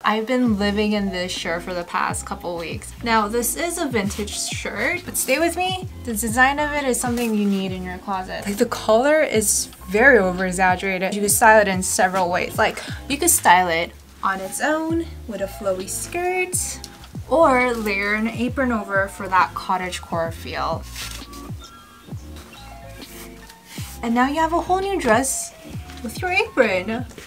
I've been living in this shirt for the past couple weeks. Now, this is a vintage shirt, but stay with me. The design of it is something you need in your closet. Like, the color is very over-exaggerated. You could style it in several ways. Like, you could style it on its own with a flowy skirt, or layer an apron over for that cottagecore feel. And now you have a whole new dress with your apron.